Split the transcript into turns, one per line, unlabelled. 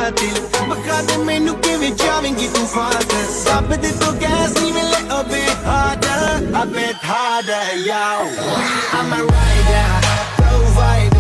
कातिल बखा दे मैनू किवें जावेंगी तू फास्ट सब दे तो गैस नहीं मिले a bit harder, yo I'm a rider, provider